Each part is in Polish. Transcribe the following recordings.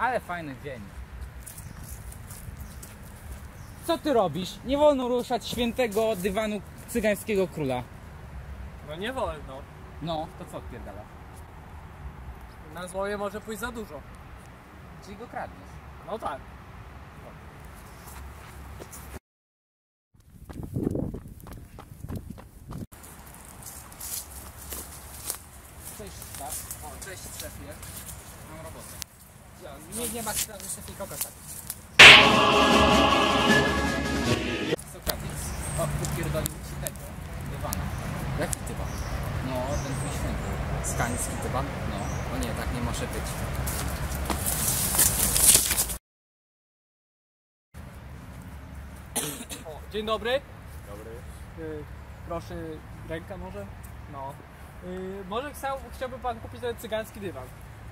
Ale fajny dzień. Co ty robisz? Nie wolno ruszać świętego dywanu cygańskiego króla. No nie wolno. No, to co odpierdala? Na złoje może pójść za dużo. Czyli go kradniesz. No tak. Cześć, tak? O, cześć szefie. Mam robotę. Nie ma sprawy szefie kokosza. Sokawiec. O, wypierdolił ci tego dywanu. Jaki dywan? No, ten twój święty. Skański dywan? No. No nie, tak nie może być. O, dzień dobry. Dobry. Proszę, ręka może? No. Może chciałby pan kupić ten cygański dywan?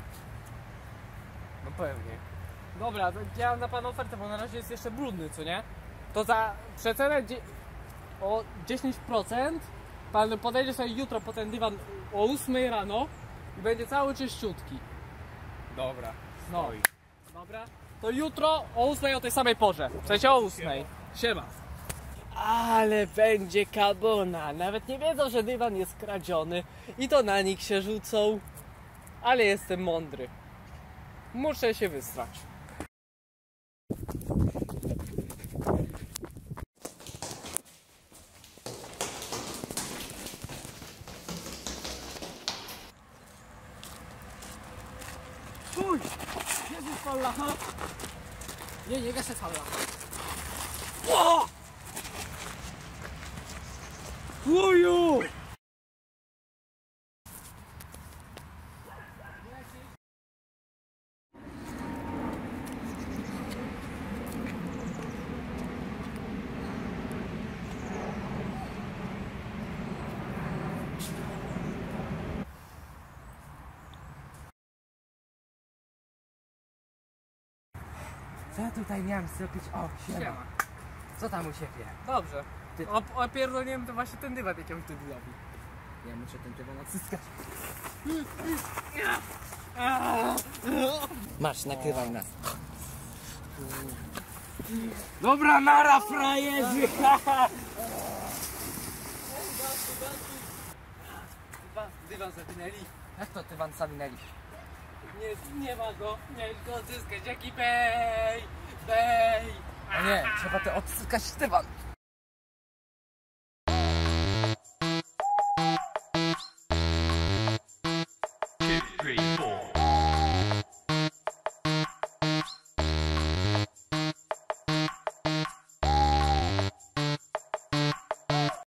No pewnie. Dobra, to ja mam na pana ofertę, bo na razie jest jeszcze brudny, co nie? To za przecenę o 10% pan podejdzie sobie jutro po ten dywan o 8 rano i będzie cały czyściutki. Dobra. No. Dobra. To jutro o 8 o tej samej porze. W sensie o 8. Siema. Ale będzie kabona. Nawet nie wiedzą, że dywan jest kradziony i to na nich się rzucą. Ale jestem mądry. Muszę się wystrać. Uj! Jezus Fallaha! Nie gaszę Fallaha. O! Uju! Co ja tutaj miałem zrobić? O, siema. Co tam u siebie? Dobrze. Opierdoliłem to właśnie ten dywan jakiemuś debilowi. Ja muszę ten dywan odzyskać. Masz, nakrywaj nas. Dobra, nara frajerzy! Dywan zawinęli. Jak to dywan zawinęli? Nie ma go. Nie go odzyskać. Jaki bej! Bej! O nie, trzeba to odzyskać dywan.